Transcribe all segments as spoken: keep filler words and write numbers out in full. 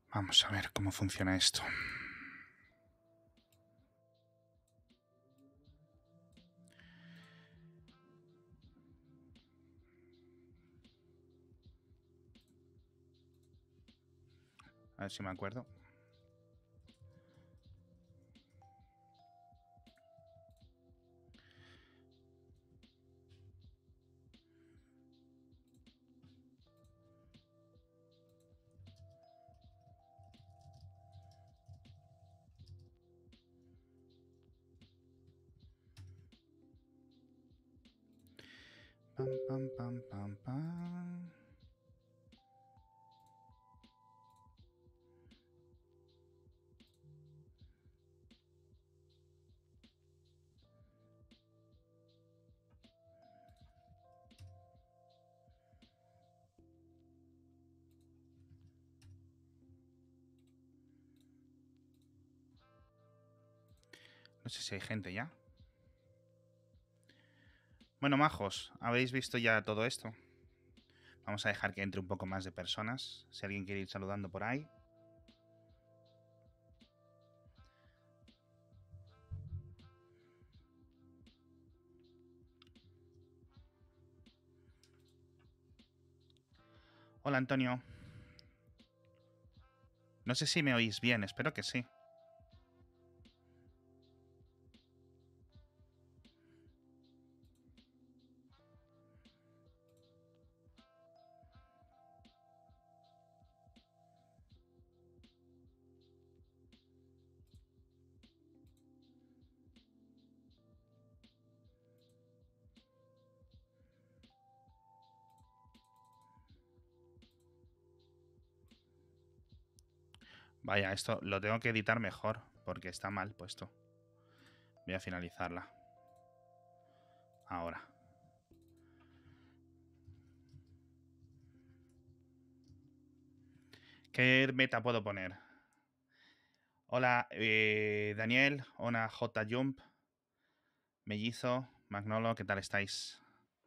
Vamos a ver cómo funciona esto. A ver si me acuerdo. Pam, pam, pam, pam, pam. No sé si hay gente ya. Bueno, majos, ¿habéis visto ya todo esto? Vamos a dejar que entre un poco más de personas. Si alguien quiere ir saludando por ahí. Hola, Antonio. No sé si me oís bien, espero que sí. Vaya, esto lo tengo que editar mejor, porque está mal puesto. Voy a finalizarla. Ahora. ¿Qué meta puedo poner? Hola, eh, Daniel. Hola, J. Jump. Mellizo. Magnolo, ¿qué tal estáis?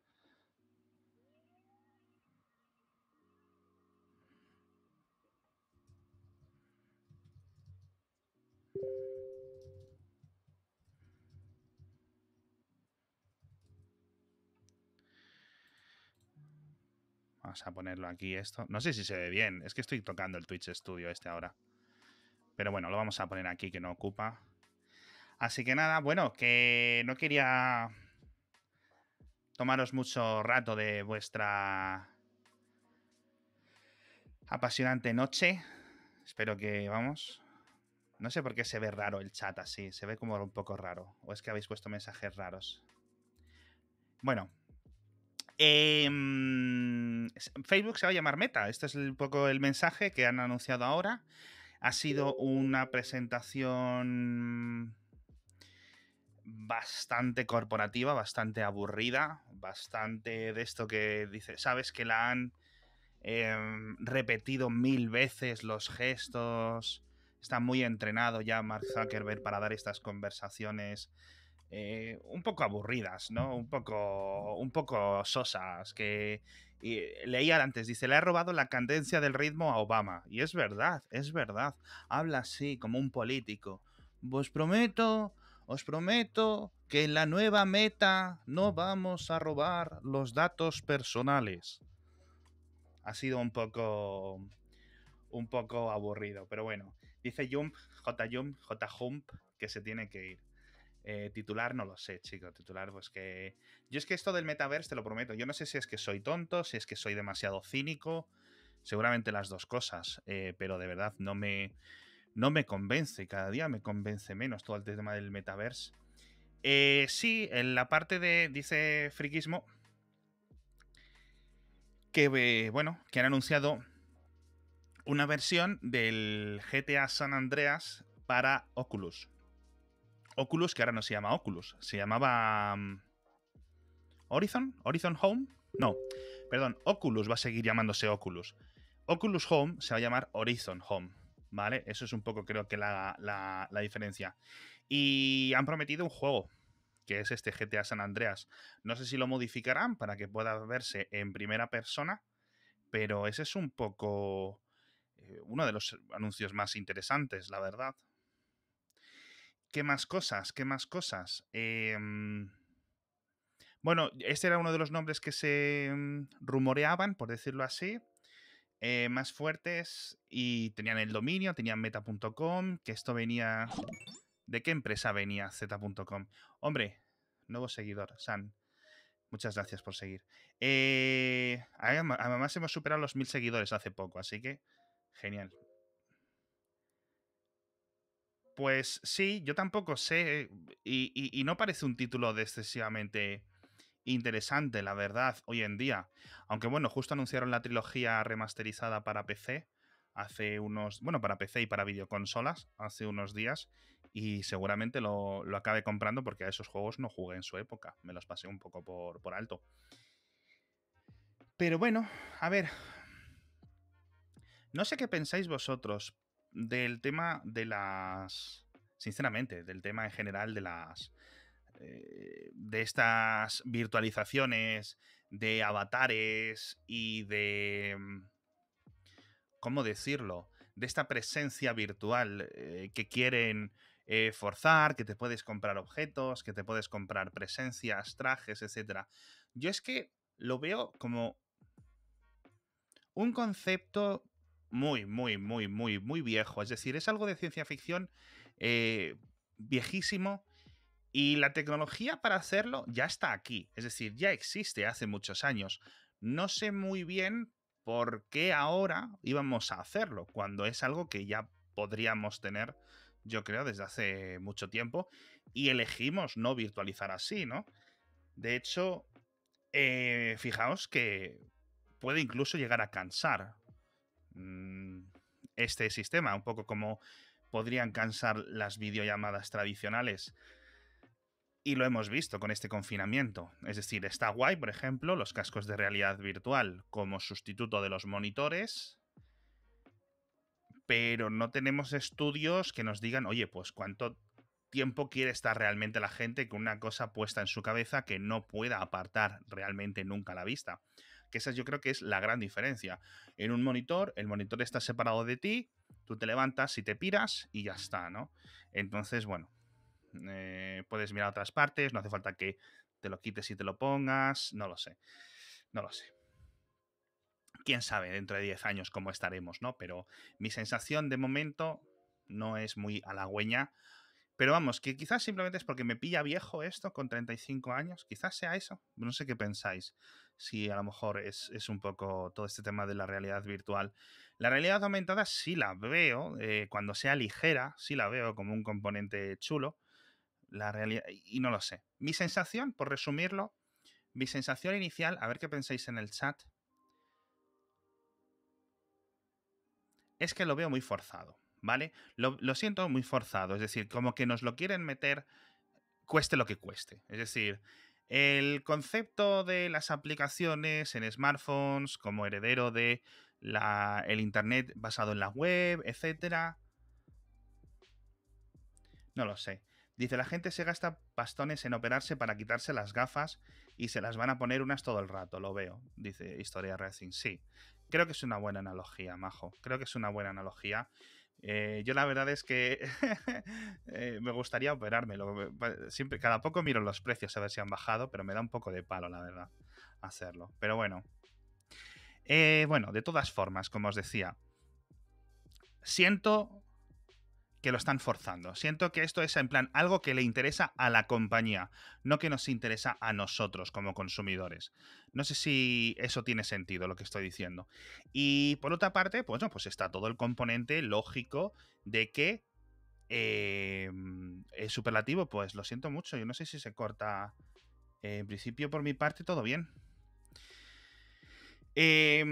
Vamos a ponerlo aquí esto. No sé si se ve bien. Es que estoy tocando el Twitch Studio este ahora. Pero bueno, lo vamos a poner aquí que no ocupa. Así que nada, bueno, que no quería tomaros mucho rato de vuestra apasionante noche. Espero que, vamos... No sé por qué se ve raro el chat así. Se ve como un poco raro. O es que habéis puesto mensajes raros. Bueno. Eh, Facebook se va a llamar Meta. Este es un poco el mensaje que han anunciado ahora. Ha sido una presentación bastante corporativa, bastante aburrida, bastante de esto que dice, sabes que la han eh, repetido mil veces los gestos, está muy entrenado ya Mark Zuckerberg para dar estas conversaciones eh, un poco aburridas, ¿no? Un poco, un poco sosas, que y leía antes, dice, le ha robado la cadencia del ritmo a Obama. Y es verdad, es verdad. Habla así, como un político. Os prometo, os prometo que en la nueva meta no vamos a robar los datos personales. Ha sido un poco un poco aburrido, pero bueno. Dice Jump, J. Jump, J. Jump, que se tiene que ir. Eh, titular no lo sé, chico. Titular, pues que... Yo es que esto del metaverse, te lo prometo, yo no sé si es que soy tonto, si es que soy demasiado cínico, seguramente las dos cosas, eh, pero de verdad no me, no me convence, cada día me convence menos todo el tema del metaverse. Eh, sí, en la parte de, dice Friquismo, que, eh, bueno, que han anunciado una versión del G T A San Andreas para Oculus. Oculus, que ahora no se llama Oculus, se llamaba um, Horizon, Horizon Home. No, perdón, Oculus va a seguir llamándose Oculus. Oculus Home se va a llamar Horizon Home, ¿vale? Eso es un poco creo que la, la, la diferencia. Y han prometido un juego, que es este G T A San Andreas. No sé si lo modificarán para que pueda verse en primera persona, pero ese es un poco eh, uno de los anuncios más interesantes, la verdad. ¿Qué más cosas? ¿Qué más cosas? Em, bueno, este era uno de los nombres que se mm, rumoreaban, por decirlo así, eh, más fuertes y tenían el dominio, tenían meta punto com, que esto venía... ¿De qué empresa venía Z punto com? Hombre, nuevo seguidor, San. Muchas gracias por seguir. Eh, adem- además hemos superado los mil seguidores hace poco, así que genial. Pues sí, yo tampoco sé y, y- y no parece un título de excesivamente interesante, la verdad, hoy en día. Aunque bueno, justo anunciaron la trilogía remasterizada para P C hace unos, bueno, para P C y para videoconsolas hace unos días y seguramente lo, lo acabe comprando porque a esos juegos no jugué en su época, me los pasé un poco por, por alto. Pero bueno, a ver, no sé qué pensáis vosotros del tema de las... Sinceramente, del tema en general de las... eh, de estas virtualizaciones, de avatares y de... mm, ¿cómo decirlo? De esta presencia virtual eh, que quieren eh, forzar, que te puedes comprar objetos, que te puedes comprar presencias, trajes, etcétera. Yo es que lo veo como un concepto muy, muy, muy, muy, muy viejo. Es decir, es algo de ciencia ficción eh, viejísimo y la tecnología para hacerlo ya está aquí. Es decir, ya existe hace muchos años. No sé muy bien por qué ahora íbamos a hacerlo, cuando es algo que ya podríamos tener, yo creo, desde hace mucho tiempo. Y elegimos no virtualizar así, ¿no? De hecho, eh, fijaos que puede incluso llegar a cansar mm, este sistema, un poco como podrían cansar las videollamadas tradicionales. Y lo hemos visto con este confinamiento. Es decir, está guay, por ejemplo, los cascos de realidad virtual como sustituto de los monitores, pero no tenemos estudios que nos digan, oye, pues cuánto tiempo quiere estar realmente la gente con una cosa puesta en su cabeza que no pueda apartar realmente nunca la vista. Que esa yo creo que es la gran diferencia. En un monitor, el monitor está separado de ti, tú te levantas y te piras y ya está, ¿no? Entonces, bueno, eh, puedes mirar a otras partes, no hace falta que te lo quites y te lo pongas, no lo sé, no lo sé. Quién sabe dentro de diez años cómo estaremos, ¿no? Pero mi sensación de momento no es muy halagüeña. Pero vamos, que quizás simplemente es porque me pilla viejo esto con treinta y cinco años. Quizás sea eso. No sé qué pensáis. Si a lo mejor es, es un poco todo este tema de la realidad virtual. La realidad aumentada sí la veo, eh, cuando sea ligera, sí la veo como un componente chulo. La realidad, y no lo sé. Mi sensación, por resumirlo, mi sensación inicial, a ver qué pensáis en el chat, es que lo veo muy forzado, ¿vale? Lo, lo siento muy forzado, es decir, como que nos lo quieren meter cueste lo que cueste. Es decir, el concepto de las aplicaciones en smartphones como heredero de la, el Internet basado en la web, etcétera, no lo sé. Dice, la gente se gasta bastones en operarse para quitarse las gafas y se las van a poner unas todo el rato, lo veo. Dice Historia Racing. Sí, creo que es una buena analogía, Majo. Creo que es una buena analogía. Eh, yo la verdad es que eh, me gustaría operármelo. Siempre, cada poco miro los precios a ver si han bajado, pero me da un poco de palo, la verdad, hacerlo. Pero bueno. Eh, bueno, de todas formas, como os decía, siento que lo están forzando. Siento que esto es en plan algo que le interesa a la compañía, no que nos interesa a nosotros como consumidores. No sé si eso tiene sentido lo que estoy diciendo. Y por otra parte, pues no, pues está todo el componente lógico de que eh, es superlativo, pues lo siento mucho. Yo no sé si se corta. Eh, en principio, por mi parte, todo bien. Eh,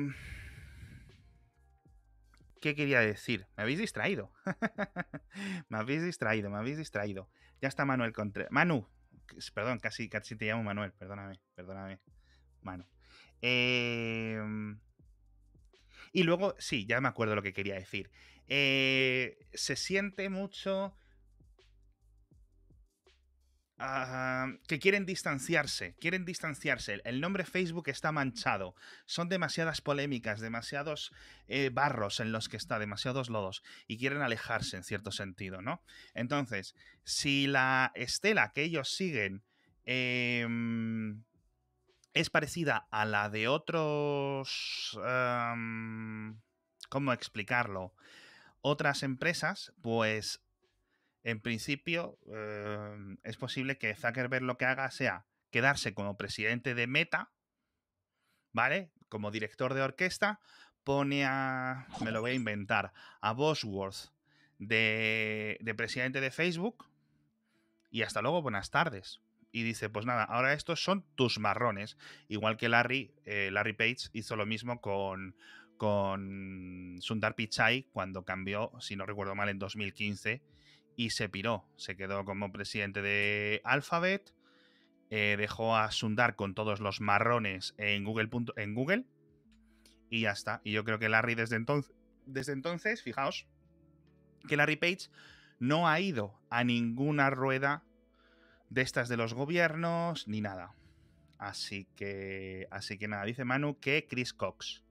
¿Qué quería decir? Me habéis distraído. me habéis distraído, me habéis distraído. Ya está Manuel Contreras. Manu, perdón, casi, casi te llamo Manuel, perdóname, perdóname. Manu. Eh, y luego, sí, ya me acuerdo lo que quería decir. Eh, se siente mucho Uh, que quieren distanciarse, quieren distanciarse. El nombre Facebook está manchado. Son demasiadas polémicas, demasiados eh, barros en los que está, demasiados lodos, y quieren alejarse en cierto sentido, ¿no? Entonces, si la estela que ellos siguen eh, es parecida a la de otros... Um, ¿cómo explicarlo? Otras empresas, pues en principio, eh, es posible que Zuckerberg lo que haga sea quedarse como presidente de Meta, ¿vale? Como director de orquesta, pone a, me lo voy a inventar, a Bosworth de, de presidente de Facebook y hasta luego, buenas tardes. Y dice, pues nada, ahora estos son tus marrones. Igual que Larry, eh, Larry Page hizo lo mismo con, con Sundar Pichai cuando cambió, si no recuerdo mal, en dos mil quince y se piró. Se quedó como presidente de Alphabet, eh, dejó a Sundar con todos los marrones en Google, en Google y ya está. Y yo creo que Larry desde entonces, desde entonces, fijaos, que Larry Page no ha ido a ninguna rueda de estas de los gobiernos ni nada. Así que, así que nada, dice Manu que Chris Cox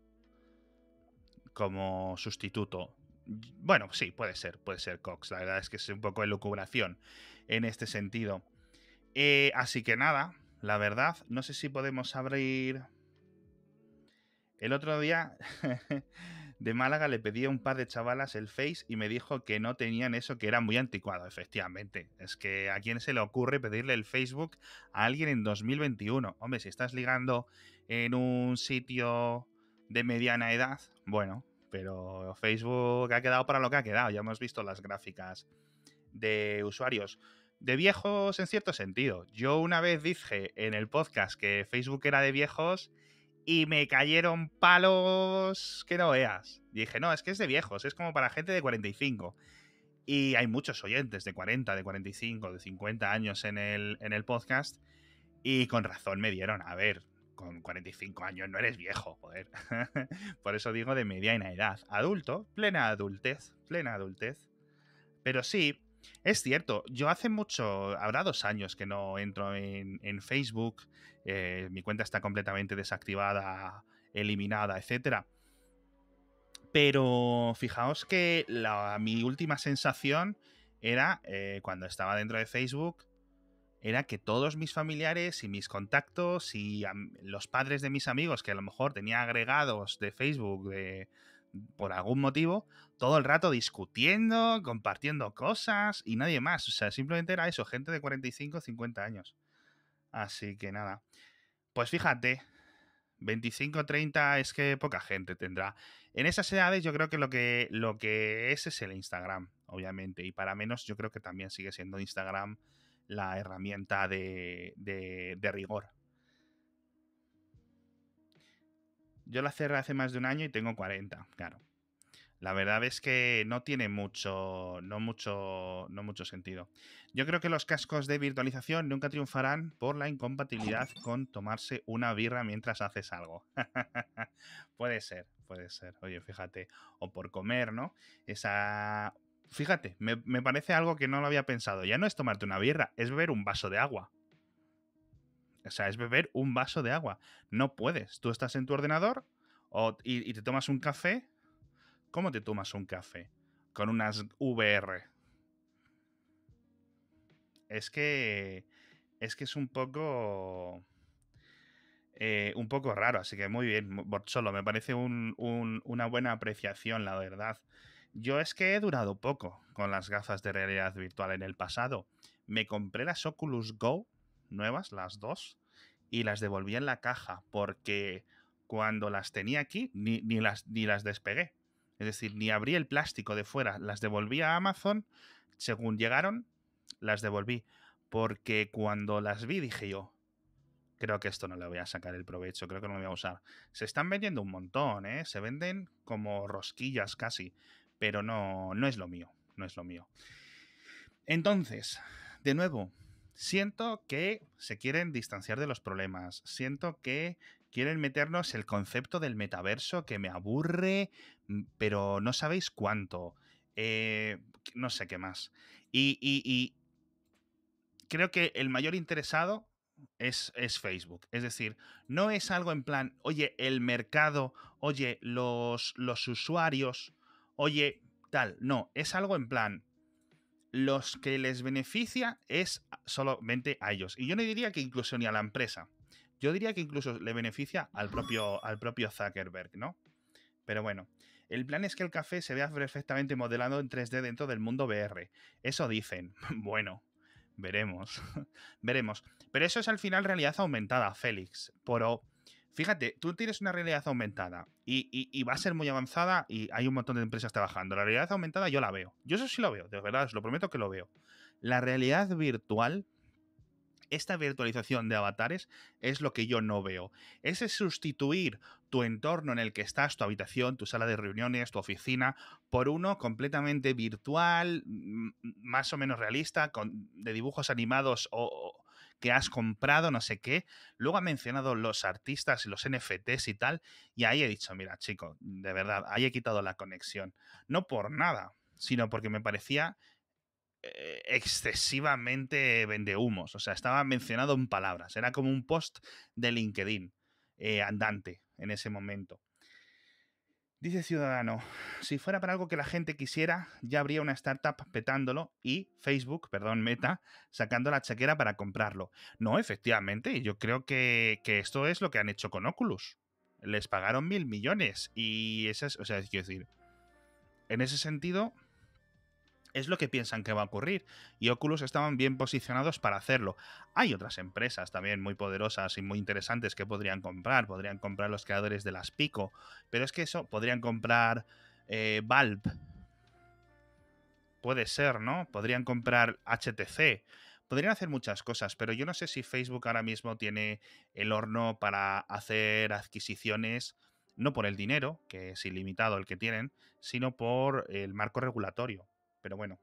como sustituto. Bueno, sí, puede ser, puede ser Cox. La verdad es que es un poco de lucubración en este sentido. Eh, así que nada, la verdad, no sé si podemos abrir... El otro día de Málaga le pedí a un par de chavalas el Face y me dijo que no tenían eso, que era muy anticuado, efectivamente. Es que ¿a quién se le ocurre pedirle el Facebook a alguien en dos mil veintiuno? Hombre, si estás ligando en un sitio de mediana edad, bueno, pero Facebook ha quedado para lo que ha quedado. Ya hemos visto las gráficas de usuarios. De viejos en cierto sentido. Yo una vez dije en el podcast que Facebook era de viejos y me cayeron palos que no veas. Y dije, no, es que es de viejos, es como para gente de cuarenta y cinco. Y hay muchos oyentes de cuarenta, de cuarenta y cinco, de cincuenta años en el, en el podcast. Y con razón me dieron, a ver, con cuarenta y cinco años no eres viejo, joder. Por eso digo de mediana edad. Adulto, plena adultez, plena adultez. Pero sí, es cierto, yo hace mucho, habrá dos años que no entro en, en Facebook, eh, mi cuenta está completamente desactivada, eliminada, etcétera. Pero fijaos que la, mi última sensación era, eh, cuando estaba dentro de Facebook, era que todos mis familiares y mis contactos y um, los padres de mis amigos, que a lo mejor tenía agregados de Facebook de, por algún motivo, todo el rato discutiendo, compartiendo cosas y nadie más. O sea, simplemente era eso, gente de cuarenta y cinco, cincuenta años. Así que nada. Pues fíjate, veinticinco, treinta es que poca gente tendrá. En esas edades yo creo que lo que, lo que es es el Instagram, obviamente. Y para menos yo creo que también sigue siendo Instagram la herramienta de, de, de rigor. Yo la cerré hace más de un año y tengo cuarenta, claro. La verdad es que no tiene mucho, no mucho, no mucho sentido. Yo creo que los cascos de virtualización nunca triunfarán por la incompatibilidad con tomarse una birra mientras haces algo. Puede ser, puede ser. Oye, fíjate. O por comer, ¿no? Esa... Fíjate, me, me parece algo que no lo había pensado. Ya no es tomarte una birra, es beber un vaso de agua. O sea, es beber un vaso de agua. No puedes. Tú estás en tu ordenador o, y, y te tomas un café. ¿Cómo te tomas un café? Con unas V R. Es que. Es que es un poco. Eh, un poco raro, así que muy bien, Borcholo. Me parece un, un, una buena apreciación, la verdad. Yo es que he durado poco con las gafas de realidad virtual en el pasado. Me compré las Oculus Go nuevas, las dos, y las devolví en la caja porque cuando las tenía aquí ni, ni, las, ni las despegué. Es decir, ni abrí el plástico de fuera, las devolví a Amazon, según llegaron, las devolví. Porque cuando las vi dije yo, creo que esto no le voy a sacar el provecho, creo que no lo voy a usar. Se están vendiendo un montón, ¿eh? Se venden como rosquillas casi, pero no, no es lo mío, no es lo mío. Entonces, de nuevo, siento que se quieren distanciar de los problemas. Siento que quieren meternos el concepto del metaverso que me aburre, pero no sabéis cuánto. Eh, no sé qué más. Y, y, y creo que el mayor interesado es, es Facebook. Es decir, no es algo en plan, oye, el mercado, oye, los, los usuarios, oye, tal. No, es algo en plan, los que les beneficia es solamente a ellos. Y yo no diría que incluso ni a la empresa. Yo diría que incluso le beneficia al propio, al propio Zuckerberg, ¿no? Pero bueno, el plan es que el café se vea perfectamente modelado en tres D dentro del mundo V R. Eso dicen. Bueno, veremos. Veremos. Pero eso es al final realidad aumentada, Félix. Pero fíjate, tú tienes una realidad aumentada y, y, y va a ser muy avanzada y hay un montón de empresas trabajando. La realidad aumentada yo la veo. Yo eso sí lo veo, de verdad, os lo prometo que lo veo. La realidad virtual, esta virtualización de avatares es lo que yo no veo. Ese sustituir tu entorno en el que estás, tu habitación, tu sala de reuniones, tu oficina, por uno completamente virtual, más o menos realista, con, de dibujos animados o, o que has comprado, no sé qué. Luego ha mencionado los artistas y los N F Ts y tal, y ahí he dicho, mira, chico, de verdad, ahí he quitado la conexión. No por nada, sino porque me parecía excesivamente vendehumos. O sea, estaba mencionado en palabras. Era como un post de LinkedIn eh, andante en ese momento. Dice Ciudadano, si fuera para algo que la gente quisiera, ya habría una startup petándolo y Facebook, perdón, Meta, sacando la chequera para comprarlo. No, efectivamente, yo creo que, que esto es lo que han hecho con Oculus. Les pagaron mil millones y esas, o sea, quiero decir, en ese sentido, es lo que piensan que va a ocurrir. Y Oculus estaban bien posicionados para hacerlo. Hay otras empresas también muy poderosas y muy interesantes que podrían comprar. Podrían comprar los creadores de las Pico. Pero es que eso, podrían comprar eh, Valve. Puede ser, ¿no? Podrían comprar H T C. Podrían hacer muchas cosas, pero yo no sé si Facebook ahora mismo tiene el horno para hacer adquisiciones, no por el dinero, que es ilimitado el que tienen, sino por el marco regulatorio. Pero bueno.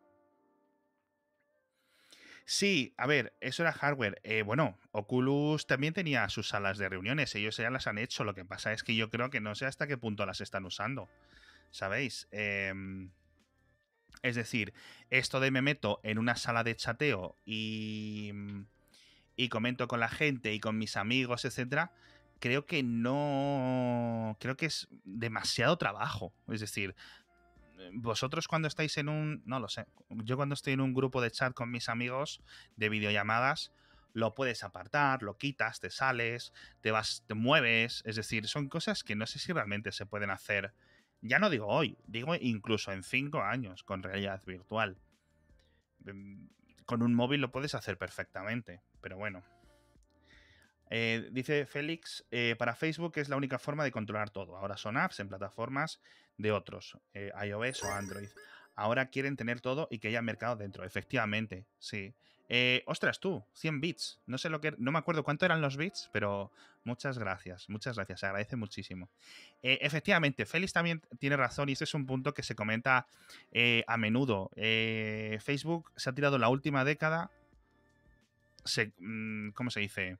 Sí, a ver, eso era hardware. Eh, bueno, Oculus también tenía sus salas de reuniones, ellos ya las han hecho. Lo que pasa es que yo creo que no sé hasta qué punto las están usando, ¿sabéis? Eh, es decir, esto de me meto en una sala de chateo y, y comento con la gente y con mis amigos, etcétera, creo que no. Creo que es demasiado trabajo. Es decir, vosotros cuando estáis en un, no lo sé, yo cuando estoy en un grupo de chat con mis amigos de videollamadas, lo puedes apartar, lo quitas, te sales, te vas, te mueves, es decir, son cosas que no sé si realmente se pueden hacer, ya no digo hoy, digo incluso en cinco años con realidad virtual. Con un móvil lo puedes hacer perfectamente, pero bueno. Eh, dice Félix, eh, para Facebook es la única forma de controlar todo. Ahora son apps en plataformas de otros, eh, iOS o Android. Ahora quieren tener todo y que haya mercado dentro. Efectivamente, sí. Eh, ostras, tú, cien bits. No sé lo que... No me acuerdo cuánto eran los bits, pero muchas gracias. Muchas gracias. Se agradece muchísimo. Eh, efectivamente, Félix también tiene razón y este es un punto que se comenta eh, a menudo. Eh, Facebook se ha tirado la última década... Se, ¿Cómo se dice?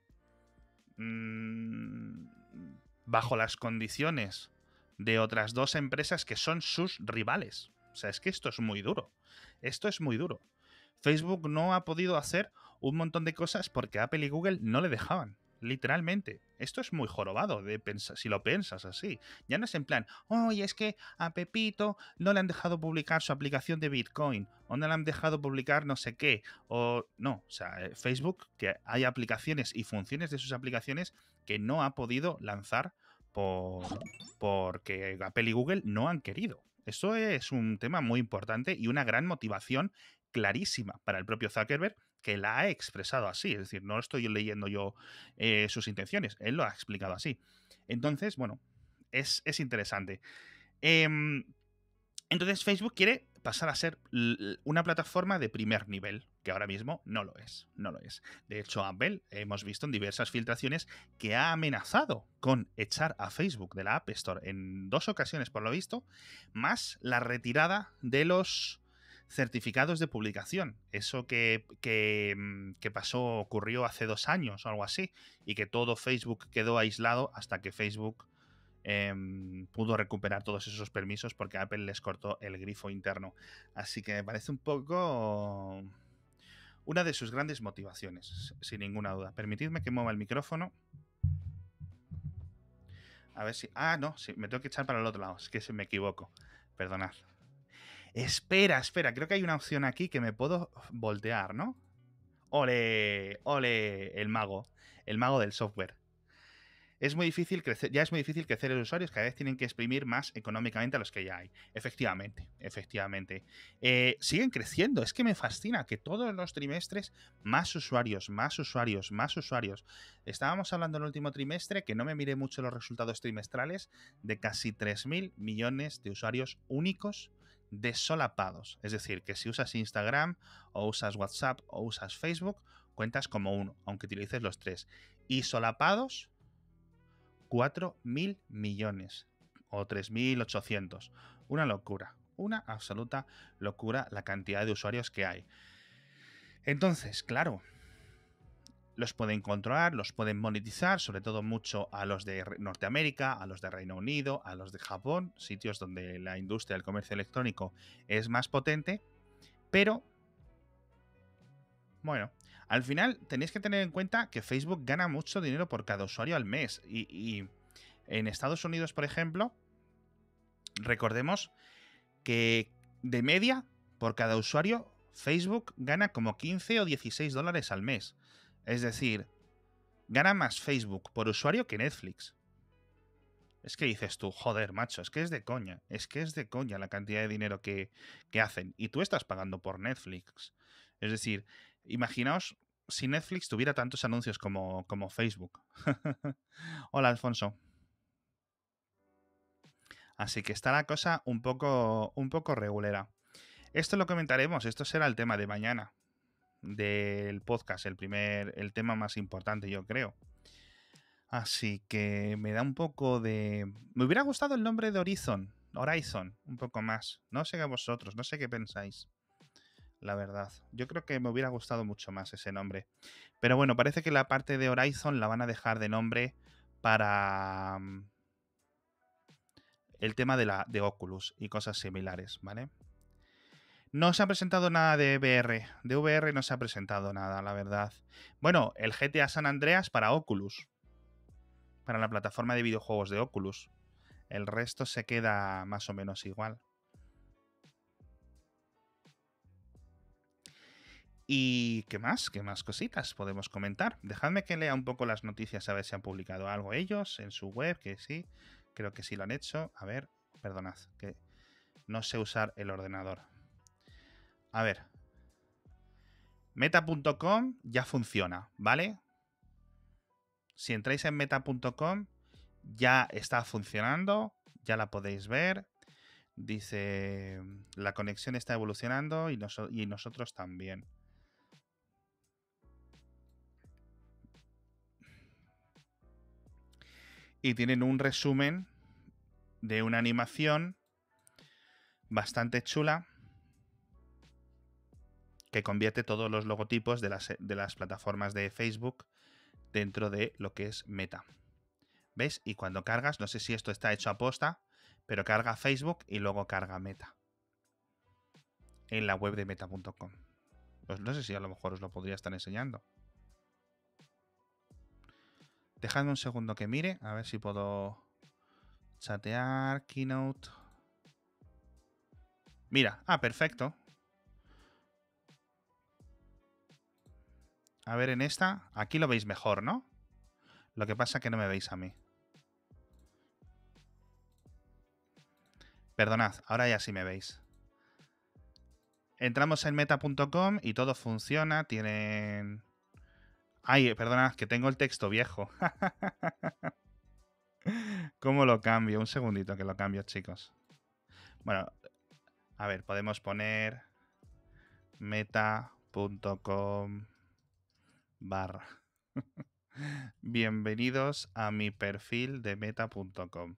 Bajo las condiciones de otras dos empresas que son sus rivales. O sea, es que esto es muy duro. Esto es muy duro. Facebook no ha podido hacer un montón de cosas porque Apple y Google no le dejaban. Literalmente. Esto es muy jorobado de pensar, si lo piensas así. Ya no es en plan, oye, es que a Pepito no le han dejado publicar su aplicación de Bitcoin, o no le han dejado publicar no sé qué, o no. O sea, Facebook, que hay aplicaciones y funciones de sus aplicaciones que no ha podido lanzar por, porque Apple y Google no han querido. Eso es un tema muy importante y una gran motivación clarísima para el propio Zuckerberg, que la ha expresado así. Es decir, no estoy leyendo yo eh, sus intenciones, él lo ha explicado así. Entonces, bueno, es, es interesante. Eh, entonces Facebook quiere pasar a ser una plataforma de primer nivel, que ahora mismo no lo es, no lo es. De hecho, Apple hemos visto en diversas filtraciones que ha amenazado con echar a Facebook de la App Store en dos ocasiones, por lo visto, más la retirada de los certificados de publicación. Eso que, que, que pasó, ocurrió hace dos años o algo así, y que todo Facebook quedó aislado hasta que Facebook Eh, pudo recuperar todos esos permisos porque Apple les cortó el grifo interno. Así que me parece un poco una de sus grandes motivaciones, sin ninguna duda. Permitidme que mueva el micrófono. A ver si... Ah, no, sí, me tengo que echar para el otro lado. Es que se me equivoco. Perdonad. Espera, espera. Creo que hay una opción aquí que me puedo voltear, ¿no? ¡Ole! ¡Ole! El mago. El mago del software. Es muy difícil crecer, ya es muy difícil crecer los usuarios, cada vez tienen que exprimir más económicamente a los que ya hay. Efectivamente, efectivamente. Eh, siguen creciendo, es que me fascina que todos los trimestres más usuarios, más usuarios, más usuarios. Estábamos hablando en el último trimestre, que no me miré mucho los resultados trimestrales, de casi tres mil millones de usuarios únicos desolapados. Es decir, que si usas Instagram o usas WhatsApp o usas Facebook, cuentas como uno, aunque utilices los tres. Y solapados, cuatro mil millones o tres mil ochocientos. Una locura, una absoluta locura la cantidad de usuarios que hay. Entonces, claro, los pueden controlar, los pueden monetizar, sobre todo mucho a los de Norteamérica, a los de Reino Unido, a los de Japón, sitios donde la industria del comercio electrónico es más potente, pero bueno, al final tenéis que tener en cuenta que Facebook gana mucho dinero por cada usuario al mes y, y en Estados Unidos, por ejemplo, recordemos que de media, por cada usuario, Facebook gana como quince o dieciséis dólares al mes. Es decir, gana más Facebook por usuario que Netflix. Es que dices tú, joder, macho, es que es de coña. Es que es de coña la cantidad de dinero que, que hacen. Y tú estás pagando por Netflix. Es decir, imaginaos si Netflix tuviera tantos anuncios como, como Facebook. Hola, Alfonso. Así que está la cosa un poco, un poco regulera. Esto lo comentaremos, esto será el tema de mañana del podcast, el primer, el tema más importante, yo creo. Así que me da un poco de... Me hubiera gustado el nombre de Horizon, Horizon, un poco más. No sé a vosotros, no sé qué pensáis, la verdad. Yo creo que me hubiera gustado mucho más ese nombre. Pero bueno, parece que la parte de Horizon la van a dejar de nombre para el tema de, la, de Oculus y cosas similares, ¿vale? No se ha presentado nada de V R. De V R no se ha presentado nada, la verdad. Bueno, el G T A San Andreas para Oculus. Para la plataforma de videojuegos de Oculus. El resto se queda más o menos igual. ¿Y qué más? ¿Qué más cositas podemos comentar? Dejadme que lea un poco las noticias a ver si han publicado algo ellos en su web, que sí. Creo que sí lo han hecho. A ver, perdonad, que no sé usar el ordenador. A ver. Meta punto com ya funciona, ¿vale? Si entráis en meta punto com ya está funcionando, ya la podéis ver. Dice, la conexión está evolucionando y, nos y nosotros también. Y tienen un resumen de una animación bastante chula que convierte todos los logotipos de las, de las plataformas de Facebook dentro de lo que es Meta. ¿Ves? Y cuando cargas, no sé si esto está hecho a posta, pero carga Facebook y luego carga Meta en la web de meta punto com. Pues no sé si a lo mejor os lo podría estar enseñando. Dejadme un segundo que mire, a ver si puedo chatear, Keynote. Mira, ah, perfecto. A ver, en esta, aquí lo veis mejor, ¿no? Lo que pasa es que no me veis a mí. Perdonad, ahora ya sí me veis. Entramos en meta punto com y todo funciona. Tienen... Ay, perdonad, que tengo el texto viejo. ¿Cómo lo cambio? Un segundito que lo cambio, chicos. Bueno, a ver, podemos poner meta punto com barra. Bienvenidos a mi perfil de meta punto com.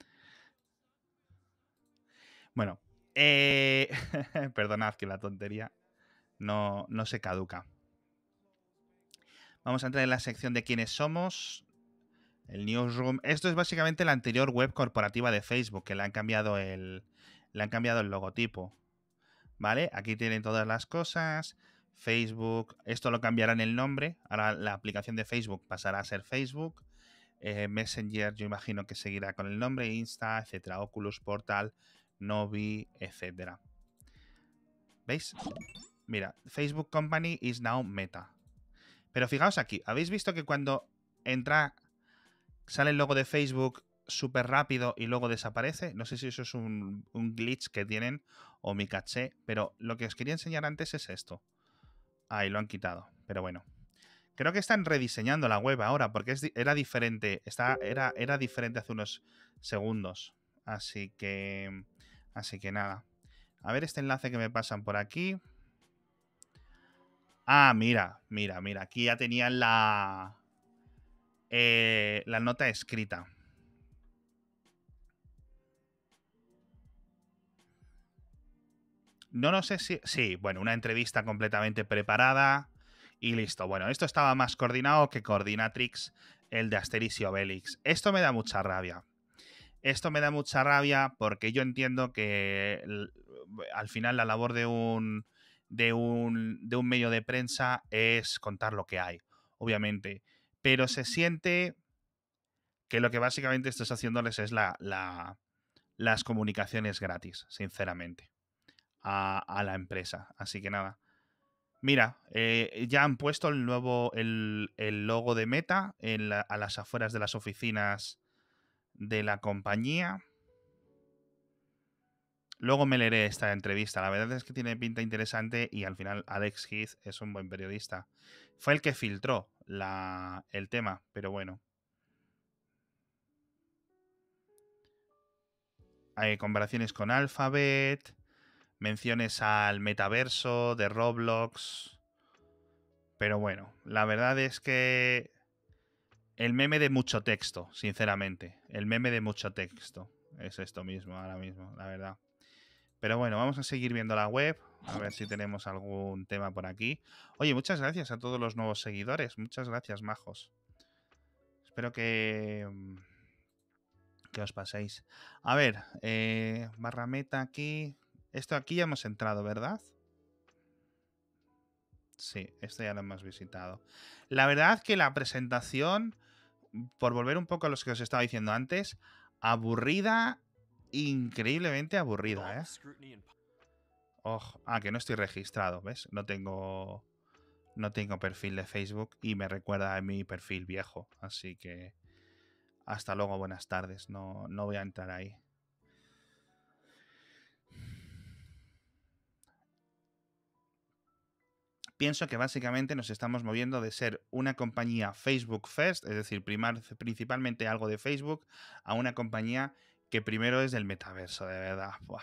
Bueno, eh... perdonad que la tontería no, no se caduca. Vamos a entrar en la sección de quiénes somos. El newsroom. Esto es básicamente la anterior web corporativa de Facebook, que le han cambiado el, le han cambiado el logotipo. ¿Vale? Aquí tienen todas las cosas. Facebook, esto lo cambiarán el nombre, ahora la aplicación de Facebook pasará a ser Facebook, eh, Messenger yo imagino que seguirá con el nombre, Insta, etcétera, Oculus, Portal, Novi, etcétera. ¿Veis? Mira, Facebook Company is now Meta. Pero fijaos aquí, ¿habéis visto que cuando entra, sale el logo de Facebook súper rápido y luego desaparece? No sé si eso es un, un glitch que tienen o mi caché, pero lo que os quería enseñar antes es esto. Ahí lo han quitado, pero bueno. Creo que están rediseñando la web ahora porque es, era diferente. Está, era, era diferente hace unos segundos. Así que. Así que nada. A ver este enlace que me pasan por aquí. Ah, mira, mira, mira. Aquí ya tenían la. Eh, la nota escrita. No, no sé si. Sí, bueno, una entrevista completamente preparada. Y listo. Bueno, esto estaba más coordinado que Coordinatrix, el de Asterix y Obelix. Esto me da mucha rabia. Esto me da mucha rabia porque yo entiendo que al final la labor de un, de un, de un medio de prensa es contar lo que hay, obviamente. Pero se siente que lo que básicamente estás haciéndoles es la, la, las comunicaciones gratis, sinceramente, a, a la empresa. Así que nada. Mira, eh, ya han puesto el nuevo el, el logo de Meta en la, a las afueras de las oficinas de la compañía. Luego me leeré esta entrevista. La verdad es que tiene pinta interesante y al final Alex Heath es un buen periodista. Fue el que filtró la, el tema, pero bueno. Hay comparaciones con Alphabet, menciones al metaverso de Roblox. Pero bueno, la verdad es que el meme de mucho texto, sinceramente. El meme de mucho texto. Es esto mismo ahora mismo, la verdad. Pero bueno, vamos a seguir viendo la web. A ver si tenemos algún tema por aquí. Oye, muchas gracias a todos los nuevos seguidores. Muchas gracias, majos. Espero que, que os paséis. A ver, eh, barra meta aquí. Esto aquí ya hemos entrado, ¿verdad? Sí, esto ya lo hemos visitado. La verdad que la presentación, por volver un poco a los que os estaba diciendo antes, aburrida, increíblemente aburrida, ¿eh? Oh, ah, que no estoy registrado, ¿ves? No tengo, no tengo perfil de Facebook y me recuerda a mi perfil viejo. Así que hasta luego, buenas tardes. No, no voy a entrar ahí. Pienso que básicamente nos estamos moviendo de ser una compañía Facebook First, es decir, primar, principalmente algo de Facebook, a una compañía que primero es del metaverso, de verdad. Buah.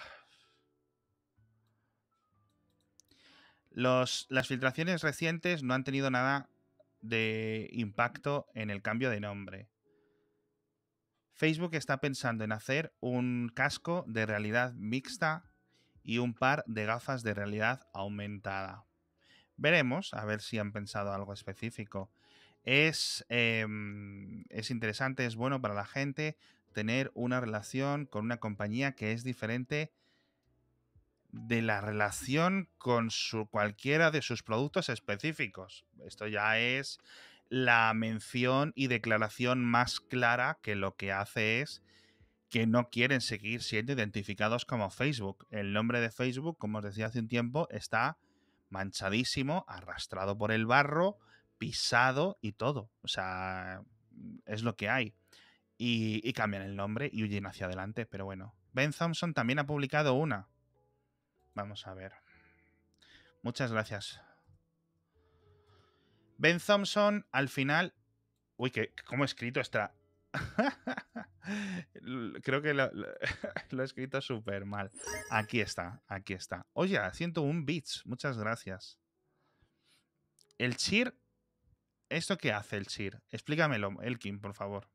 Los, las filtraciones recientes no han tenido nada de impacto en el cambio de nombre. Facebook está pensando en hacer un casco de realidad mixta y un par de gafas de realidad aumentada. Veremos, a ver si han pensado algo específico. Es, eh, es interesante, es bueno para la gente tener una relación con una compañía que es diferente de la relación con su, cualquiera de sus productos específicos. Esto ya es la mención y declaración más clara que lo que hace es que no quieren seguir siendo identificados como Facebook. El nombre de Facebook, como os decía hace un tiempo, está manchadísimo, arrastrado por el barro, pisado y todo. O sea, es lo que hay. Y, y cambian el nombre y huyen hacia adelante, pero bueno. Ben Thompson también ha publicado una. Vamos a ver. Muchas gracias. Ben Thompson, al final... Uy, que ¿cómo he escrito esta? Creo que lo, lo, lo he escrito súper mal. Aquí está, aquí está. Oye, ciento uno bits. Muchas gracias. El cheer... ¿Esto qué hace el cheer? Explícamelo, Elkin, por favor.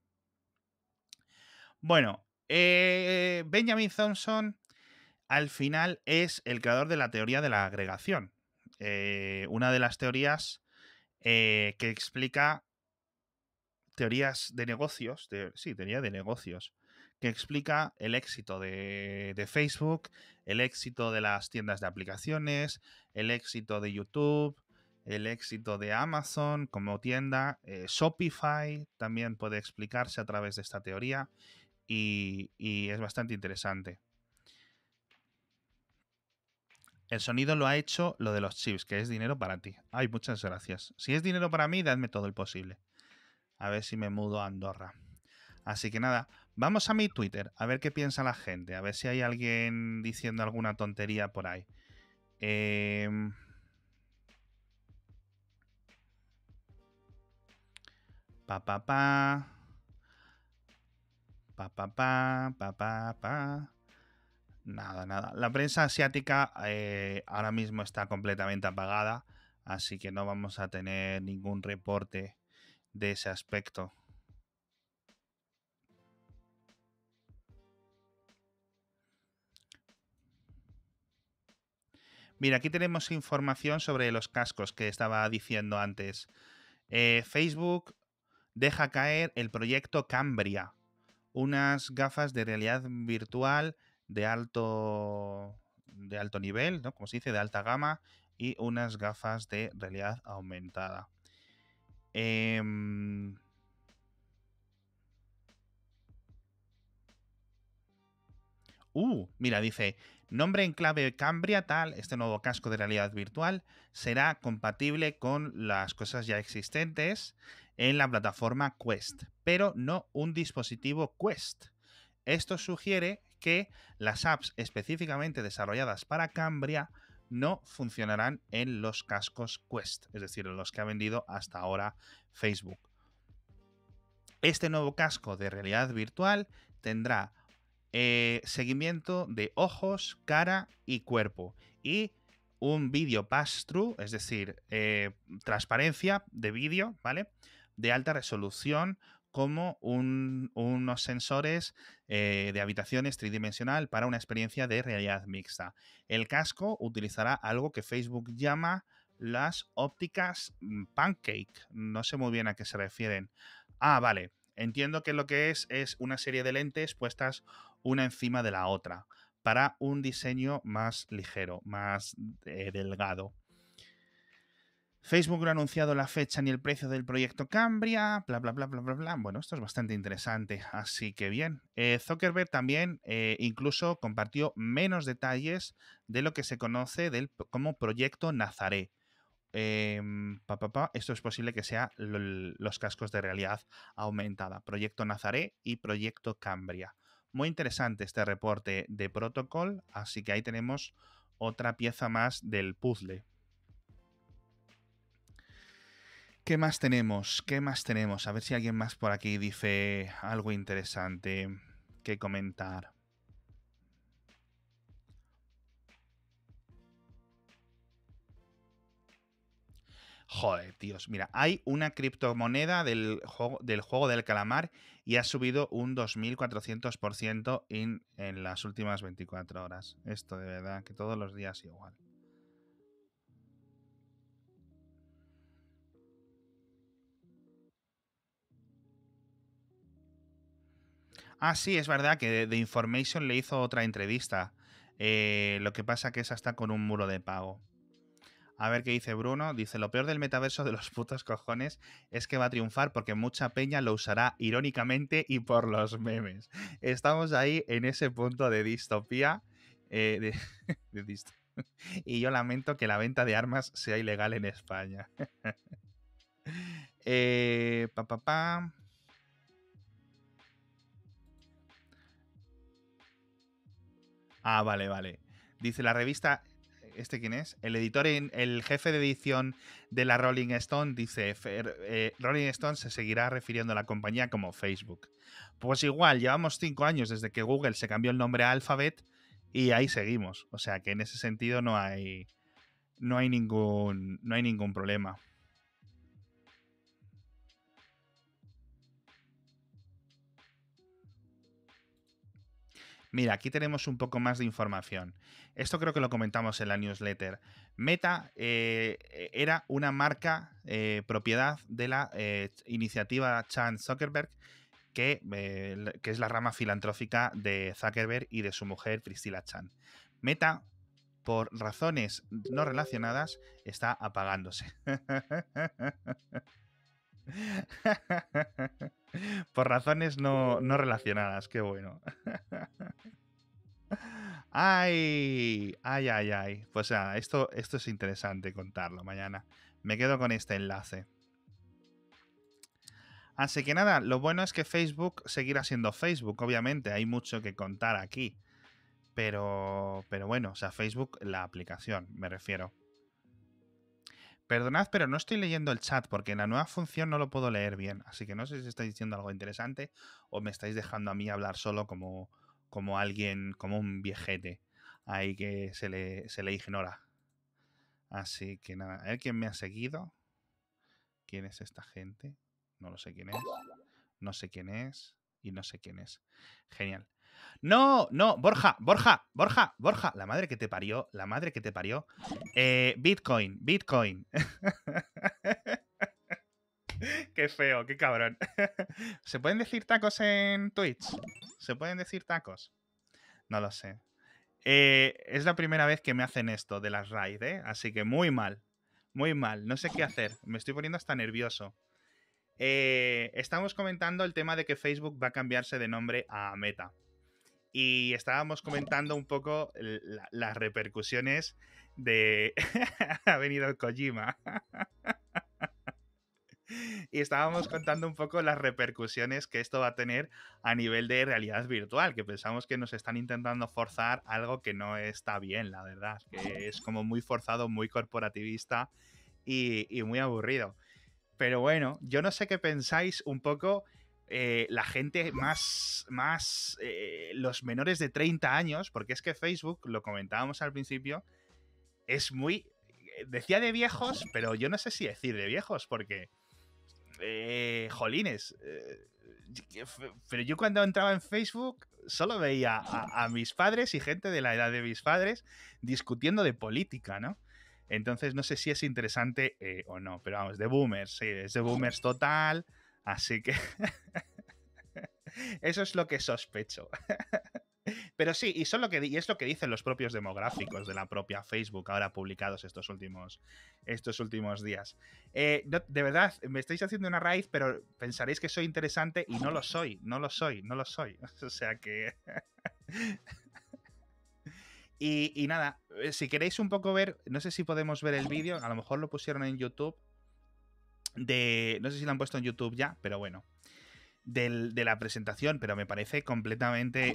Bueno, eh, Benjamin Thompson al final es el creador de la teoría de la agregación. Eh, una de las teorías eh, que explica teorías de negocios, de, sí, teoría de negocios, que explica el éxito de, de Facebook, el éxito de las tiendas de aplicaciones, el éxito de YouTube, el éxito de Amazon como tienda. Eh, Shopify también puede explicarse a través de esta teoría y, y es bastante interesante. El sonido lo ha hecho lo de los chips, que es dinero para ti. Ay, muchas gracias. Si es dinero para mí, dadme todo el posible. A ver si me mudo a Andorra. Así que nada, vamos a mi Twitter, a ver qué piensa la gente, a ver si hay alguien diciendo alguna tontería por ahí. Eh... Pa, pa, pa. Pa, pa, pa, pa, pa, pa. Nada, nada. La prensa asiática eh, ahora mismo está completamente apagada, así que no vamos a tener ningún reporte de ese aspecto. Mira, aquí tenemos información sobre los cascos que estaba diciendo antes. Eh, Facebook deja caer el proyecto Cambria, unas gafas de realidad virtual de alto, de alto nivel, ¿no? Como se dice, de alta gama, y unas gafas de realidad aumentada. Eh, Uh, mira, dice, nombre en clave Cambria tal, este nuevo casco de realidad virtual será compatible con las cosas ya existentes en la plataforma Quest, pero no un dispositivo Quest. Esto sugiere que las apps específicamente desarrolladas para Cambria no funcionarán en los cascos Quest, es decir, en los que ha vendido hasta ahora Facebook. Este nuevo casco de realidad virtual tendrá eh, seguimiento de ojos, cara y cuerpo. Y un vídeo pass-through, es decir, eh, transparencia de vídeo, ¿vale? De alta resolución, como un, unos sensores eh, de habitaciones tridimensional para una experiencia de realidad mixta. El casco utilizará algo que Facebook llama las ópticas pancake. No sé muy bien a qué se refieren. Ah, vale. Entiendo que lo que es es una serie de lentes puestas una encima de la otra para un diseño más ligero, más eh, delgado. Facebook no ha anunciado la fecha ni el precio del proyecto Cambria, bla, bla, bla, bla, bla, bla. Bueno, esto es bastante interesante, así que bien. Eh, Zuckerberg también eh, incluso compartió menos detalles de lo que se conoce del, como proyecto Nazaré. Eh, pa, pa, pa, esto es posible que sea los cascos de realidad aumentada. Proyecto Nazaré y Proyecto Cambria. Muy interesante este reporte de Protocol, así que ahí tenemos otra pieza más del puzzle. ¿Qué más tenemos? ¿Qué más tenemos? A ver si alguien más por aquí dice algo interesante que comentar. Joder, tíos. Mira, hay una criptomoneda del juego del, juego del calamar y ha subido un dos mil cuatrocientos por ciento en, en las últimas veinticuatro horas. Esto de verdad, que todos los días igual. Ah, sí, es verdad que The Information le hizo otra entrevista. Eh, lo que pasa que esa está con un muro de pago. A ver qué dice Bruno. Dice, lo peor del metaverso de los putos cojones es que va a triunfar porque mucha peña lo usará irónicamente y por los memes. Estamos ahí en ese punto de distopía. Eh, de, de dist y yo lamento que la venta de armas sea ilegal en España. eh, pa, pa, pa. Ah, vale, vale. Dice la revista, ¿este quién es? El editor, en, el jefe de edición de la Rolling Stone dice, eh, Rolling Stone se seguirá refiriendo a la compañía como Facebook. Pues igual, llevamos cinco años desde que Google se cambió el nombre a Alphabet y ahí seguimos. O sea que en ese sentido no hay, no hay ningún, no hay ningún problema. Mira, aquí tenemos un poco más de información. Esto creo que lo comentamos en la newsletter. Meta eh, era una marca eh, propiedad de la eh, iniciativa Chan Zuckerberg, que, eh, que es la rama filantrófica de Zuckerberg y de su mujer Priscilla Chan. Meta por razones no relacionadas, está apagándose. Por razones no, no relacionadas, qué bueno. Ay, ay, ay, ay. Pues nada, esto, esto es interesante contarlo mañana. Me quedo con este enlace. Así que nada, lo bueno es que Facebook seguirá siendo Facebook, obviamente. Hay mucho que contar aquí. Pero, pero bueno, o sea, Facebook, la aplicación, me refiero. Perdonad, pero no estoy leyendo el chat porque en la nueva función no lo puedo leer bien. Así que no sé si estáis diciendo algo interesante o me estáis dejando a mí hablar solo como, como alguien, como un viejete ahí que se le, se le ignora. Así que nada, a ver quién me ha seguido. ¿Quién es esta gente? No lo sé quién es. No sé quién es. Y no sé quién es. Genial. No, no, Borja, Borja, Borja, Borja. La madre que te parió, la madre que te parió. Eh, Bitcoin, Bitcoin. Qué feo, qué cabrón. ¿Se pueden decir tacos en Twitch? ¿Se pueden decir tacos? No lo sé. Eh, es la primera vez que me hacen esto de las raid, ¿eh? Así que muy mal. Muy mal. No sé qué hacer. Me estoy poniendo hasta nervioso. Eh, estamos comentando el tema de que Facebook va a cambiarse de nombre a Meta. Y estábamos comentando un poco la, las repercusiones de... ha venido Kojima. Y estábamos contando un poco las repercusiones que esto va a tener a nivel de realidad virtual, que pensamos que nos están intentando forzar algo que no está bien, la verdad, que es como muy forzado, muy corporativista y, y muy aburrido. Pero bueno, yo no sé qué pensáis un poco eh, la gente más, más eh, los menores de treinta años, porque es que Facebook, lo comentábamos al principio, es muy... Decía de viejos, pero yo no sé si decir de viejos, porque eh, jolines. Eh, pero yo cuando entraba en Facebook solo veía a, a mis padres y gente de la edad de mis padres discutiendo de política, ¿no? Entonces no sé si es interesante eh, o no, pero vamos, de boomers, sí, es de boomers total, así que eso es lo que sospecho. Pero sí, y, son lo que, y es lo que dicen los propios demográficos de la propia Facebook, ahora publicados estos últimos, estos últimos días. Eh, no, de verdad, me estáis haciendo una raíz, pero pensaréis que soy interesante y no lo soy, no lo soy, no lo soy. O sea que... y, y nada, si queréis un poco ver, no sé si podemos ver el vídeo, a lo mejor lo pusieron en YouTube, de, no sé si lo han puesto en YouTube ya, pero bueno, del, de la presentación, pero me parece completamente...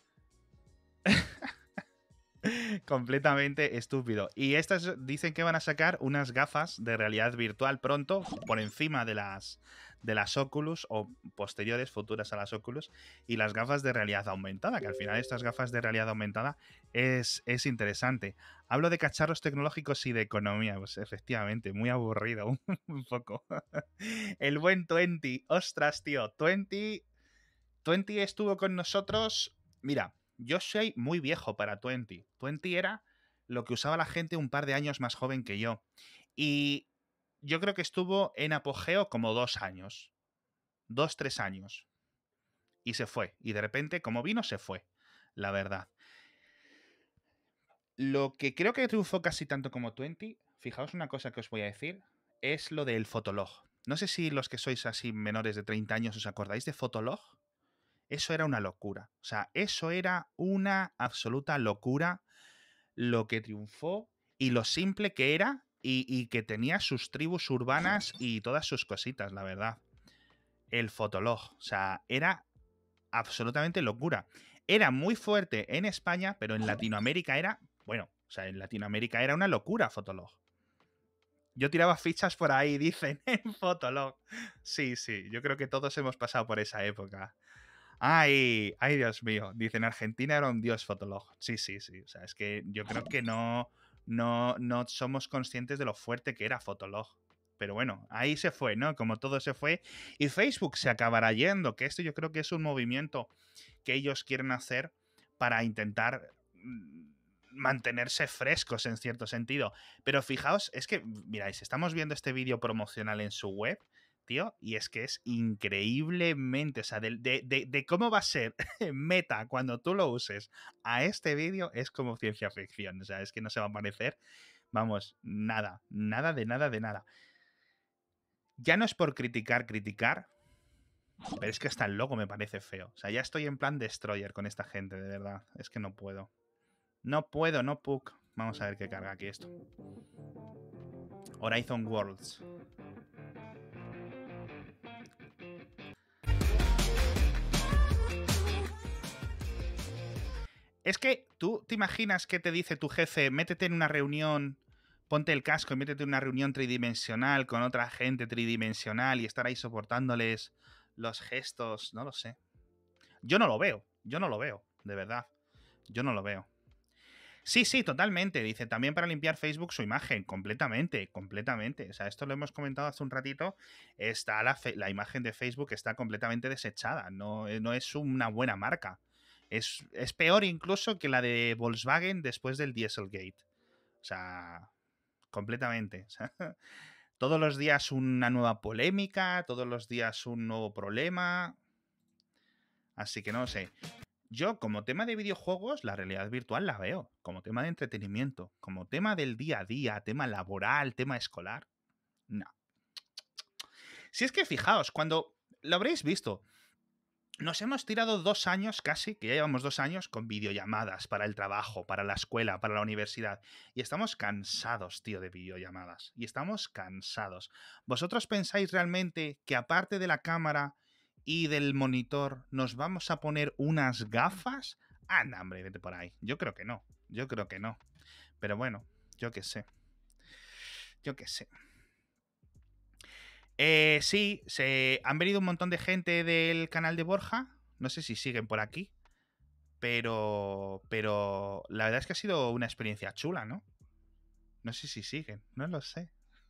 completamente estúpido. Y estas dicen que van a sacar unas gafas de realidad virtual pronto, por encima de las, de las Oculus o posteriores, futuras a las Oculus, y las gafas de realidad aumentada, que al final estas gafas de realidad aumentada es, es interesante. Hablo de cacharros tecnológicos y de economía, pues efectivamente, muy aburrido, un poco. El buen veinte, ostras, tío, veinte, veinte estuvo con nosotros, mira, yo soy muy viejo para veinte. veinte era lo que usaba la gente un par de años más joven que yo. Y yo creo que estuvo en apogeo como dos años. Dos, tres años. Y se fue. Y de repente, como vino, se fue. La verdad. Lo que creo que triunfó casi tanto como veinte, fijaos una cosa que os voy a decir, es lo del Fotolog. No sé si los que sois así menores de treinta años os acordáis de Fotolog. Eso era una locura. O sea, eso era una absoluta locura lo que triunfó y lo simple que era y, y que tenía sus tribus urbanas y todas sus cositas, la verdad. El Fotolog. O sea, era absolutamente locura. Era muy fuerte en España, pero en Latinoamérica era, bueno, o sea, en Latinoamérica era una locura Fotolog. Yo tiraba fichas por ahí, dicen, en Fotolog. Sí, sí, yo creo que todos hemos pasado por esa época. Ay, ay, Dios mío. Dicen, Argentina era un dios Fotolog. Sí, sí, sí. O sea, es que yo creo que no, no, no somos conscientes de lo fuerte que era Fotolog. Pero bueno, ahí se fue, ¿no? Como todo se fue. Y Facebook se acabará yendo, que esto yo creo que es un movimiento que ellos quieren hacer para intentar mm, mantenerse frescos en cierto sentido. Pero fijaos, es que, miráis, estamos viendo este vídeo promocional en su web tío, y es que es increíblemente, o sea, de, de, de, de cómo va a ser Meta cuando tú lo uses a este vídeo es como ciencia ficción, o sea, es que no se va a parecer, vamos, nada, nada de nada de nada. Ya no es por criticar, criticar, pero es que hasta el logo me parece feo. O sea, ya estoy en plan destroyer con esta gente, de verdad. Es que no puedo. No puedo, no puc. Vamos a ver qué carga aquí esto. Horizon Worlds. Es que tú te imaginas que te dice tu jefe, métete en una reunión, ponte el casco y métete en una reunión tridimensional con otra gente tridimensional y estar ahí soportándoles los gestos, no lo sé. Yo no lo veo, yo no lo veo, de verdad. Yo no lo veo. Sí, sí, totalmente. Dice, también para limpiar Facebook su imagen, completamente, completamente. O sea, esto lo hemos comentado hace un ratito. Está la, la imagen de Facebook está completamente desechada. No, no es una buena marca. Es, es peor incluso que la de Volkswagen después del Dieselgate. O sea, completamente. O sea, todos los días una nueva polémica, todos los días un nuevo problema. Así que no sé. Yo, como tema de videojuegos, la realidad virtual la veo. Como tema de entretenimiento. Como tema del día a día, tema laboral, tema escolar. No. Si es que fijaos, cuando lo habréis visto, nos hemos tirado dos años casi, que ya llevamos dos años, con videollamadas para el trabajo, para la escuela, para la universidad. Y estamos cansados, tío, de videollamadas. Y estamos cansados. ¿Vosotros pensáis realmente que aparte de la cámara y del monitor nos vamos a poner unas gafas? Ah, no, hombre, vete por ahí. Yo creo que no. Yo creo que no. Pero bueno, yo qué sé. Yo qué sé. Eh, sí, se han venido un montón de gente del canal de Borja. No sé si siguen por aquí. Pero, pero la verdad es que ha sido una experiencia chula, ¿no? No sé si siguen, no lo sé.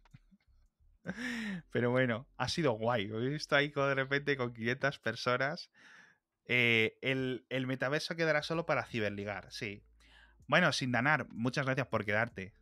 Pero bueno, ha sido guay. He visto ahí de repente con quinientas personas. Eh, el, el metaverso quedará solo para ciberligar, sí. Bueno, sin danar, muchas gracias por quedarte.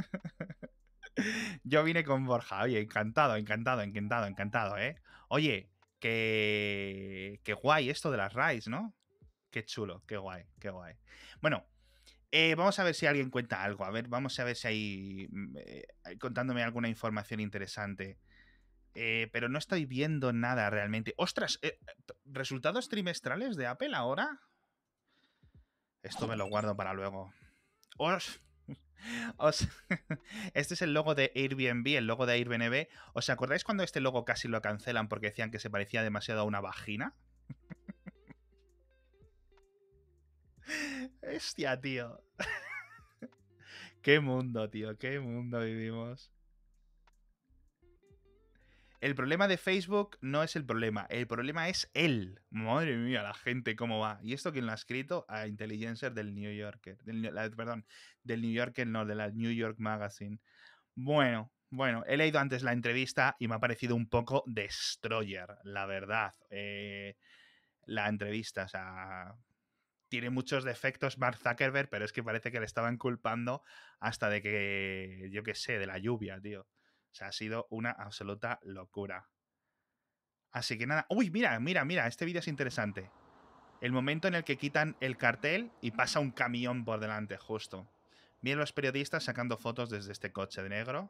Yo vine con Borja, oye, encantado, encantado, encantado, encantado, ¿eh? Oye, que, que guay esto de las RAIs, ¿no? Qué chulo, qué guay, qué guay. Bueno, eh, vamos a ver si alguien cuenta algo. A ver, vamos a ver si hay eh, contándome alguna información interesante. Eh, pero no estoy viendo nada realmente. ¡Ostras! Eh, ¿Resultados trimestrales de Apple ahora? Esto me lo guardo para luego. Os, os, este es el logo de Airbnb, el logo de Airbnb. ¿Os acordáis cuando este logo casi lo cancelan porque decían que se parecía demasiado a una vagina? Hostia, tío. Qué mundo, tío. Qué mundo vivimos. El problema de Facebook no es el problema, el problema es él. Madre mía, la gente cómo va. ¿Y esto quién lo ha escrito? A Intelligencer del New Yorker. Del, perdón, del New Yorker, no, de la New York Magazine. Bueno, bueno, he leído antes la entrevista y me ha parecido un poco destroyer, la verdad. Eh, la entrevista, o sea, tiene muchos defectos Mark Zuckerberg, pero es que parece que le estaban culpando hasta de que, yo qué sé, de la lluvia, tío. O sea, ha sido una absoluta locura. Así que nada. Uy, mira, mira, mira, este vídeo es interesante. El momento en el que quitan el cartel y pasa un camión por delante, justo. Miren los periodistas sacando fotos desde este coche de negro.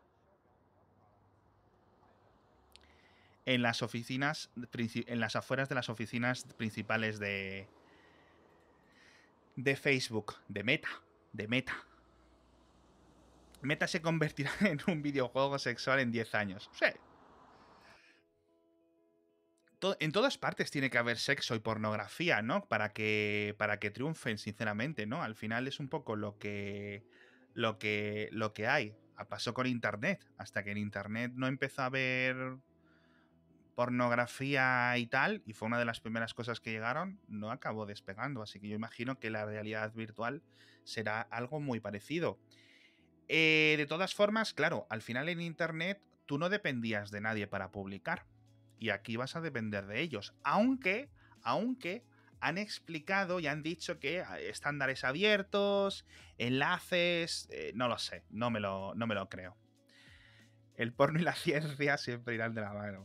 En las oficinas, en las afueras de las oficinas principales de, de Facebook, de Meta, de Meta. Meta se convertirá en un videojuego sexual en diez años. Sí. En todas partes tiene que haber sexo y pornografía, ¿no? Para que, para que triunfen, sinceramente, ¿no? Al final es un poco lo que, lo que, lo que hay. Pasó con Internet. Hasta que en Internet no empezó a haber pornografía y tal, y fue una de las primeras cosas que llegaron, no acabó despegando. Así que yo imagino que la realidad virtual será algo muy parecido. Eh, de todas formas, claro, al final en Internet tú no dependías de nadie para publicar. Y aquí vas a depender de ellos. Aunque, aunque han explicado y han dicho que estándares abiertos, enlaces, eh, no lo sé, no me lo, no me lo creo. El porno y la ciencia siempre irán de la mano.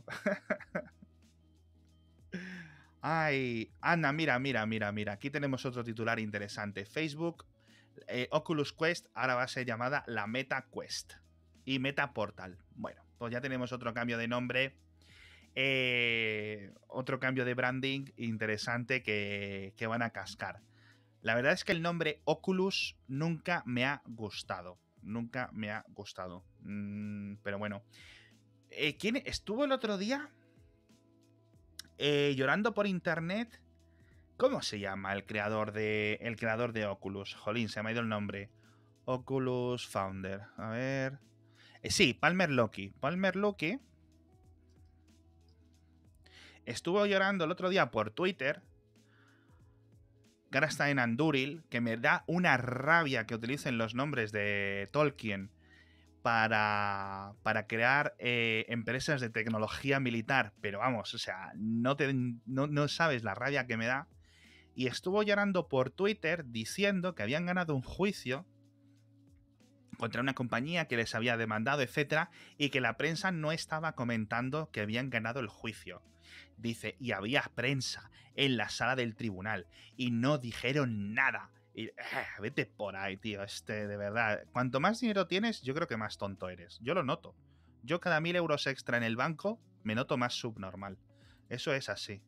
Ay, anda, mira, mira, mira, mira. Aquí tenemos otro titular interesante. Facebook, eh, Oculus Quest ahora va a ser llamada la Meta Quest y Meta Portal. Bueno, pues ya tenemos otro cambio de nombre, eh, otro cambio de branding interesante que, que van a cascar. La verdad es que el nombre Oculus nunca me ha gustado. Nunca me ha gustado. Mm, pero bueno. Eh, ¿Quién estuvo el otro día eh, llorando por internet? ¿Cómo se llama el creador de el creador de Oculus? Jolín, se me ha ido el nombre. Oculus Founder. A ver. Eh, sí, Palmer Luckey. Palmer Luckey estuvo llorando el otro día por Twitter. Que ahora está en Anduril, que me da una rabia que utilicen los nombres de Tolkien para, para crear eh, empresas de tecnología militar. Pero vamos, o sea, no, te, no, no sabes la rabia que me da. Y estuvo llorando por Twitter diciendo que habían ganado un juicio contra una compañía que les había demandado, etcétera, y que la prensa no estaba comentando que habían ganado el juicio. Dice, y había prensa en la sala del tribunal y no dijeron nada. Y, eh, vete por ahí, tío. Este, de verdad. Cuanto más dinero tienes, yo creo que más tonto eres. Yo lo noto. Yo cada mil euros extra en el banco me noto más subnormal. Eso es así.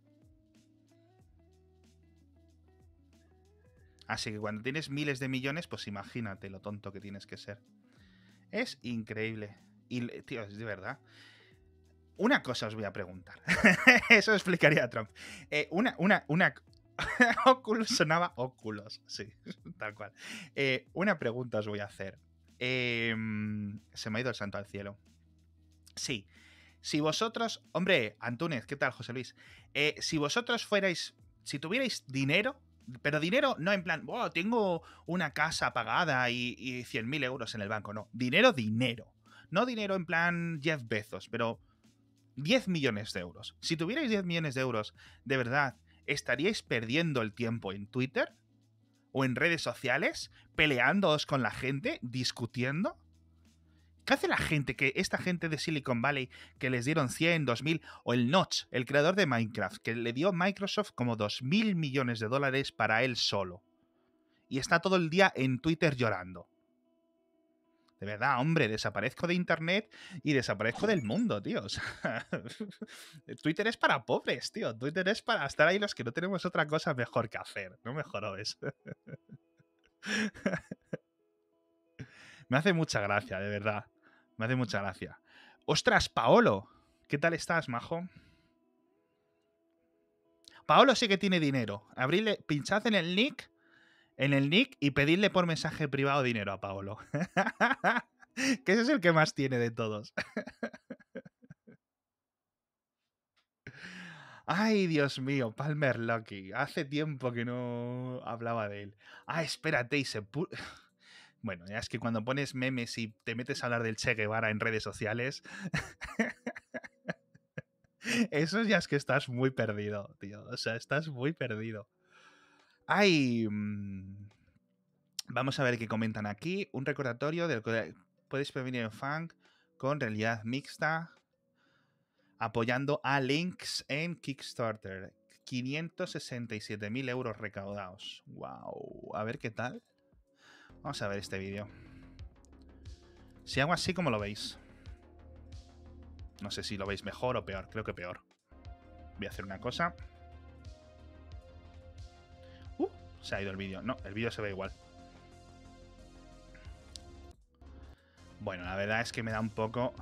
Así que cuando tienes miles de millones, pues imagínate lo tonto que tienes que ser. Es increíble. Y, tío, es de verdad. Una cosa os voy a preguntar. Eso explicaría a Trump. Eh, una, una, una... Oculus sonaba Oculus, sí, tal cual. Eh, una pregunta os voy a hacer. Eh, se me ha ido el santo al cielo. Sí. Si vosotros... Hombre, Antúnez, ¿qué tal, José Luis? Eh, si vosotros fuerais... Si tuvierais dinero... Pero dinero no en plan, oh, tengo una casa pagada y, y cien mil euros en el banco. No, dinero, dinero. No dinero en plan Jeff Bezos, pero diez millones de euros. Si tuvierais diez millones de euros, de verdad, ¿estaríais perdiendo el tiempo en Twitter? ¿O en redes sociales? ¿Peleándoos con la gente? ¿Discutiendo? ¿Qué hace la gente, que esta gente de Silicon Valley que les dieron cien, dos mil, o el Notch, el creador de Minecraft, que le dio Microsoft como dos mil millones de dólares para él solo? Y está todo el día en Twitter llorando. De verdad, hombre, desaparezco de internet y desaparezco del mundo, tío. O sea, Twitter es para pobres, tío. Twitter es para estar ahí los que no tenemos otra cosa mejor que hacer. No me jodas. Me hace mucha gracia, de verdad. Me hace mucha gracia. ¡Ostras, Paolo! ¿Qué tal estás, majo? Paolo sí que tiene dinero. Abrirle, pinchad en el nick, en el nick y pedirle por mensaje privado dinero a Paolo. Que ese es el que más tiene de todos. Ay, Dios mío, Palmer Luckey. Hace tiempo que no hablaba de él. Ah, espérate, y se pu... Bueno, ya es que cuando pones memes y te metes a hablar del Che Guevara en redes sociales, eso ya es que estás muy perdido, tío. O sea, estás muy perdido. Ay, mmm... vamos a ver qué comentan aquí. Un recordatorio del que puedes prevenir el funk con realidad mixta, apoyando a Lynx en Kickstarter. quinientos sesenta y siete mil euros recaudados. Wow. A ver qué tal. Vamos a ver este vídeo. Si hago así, ¿cómo lo veis? No sé si lo veis mejor o peor. Creo que peor. Voy a hacer una cosa. Uh, se ha ido el vídeo. No, el vídeo se ve igual. Bueno, la verdad es que me da un poco...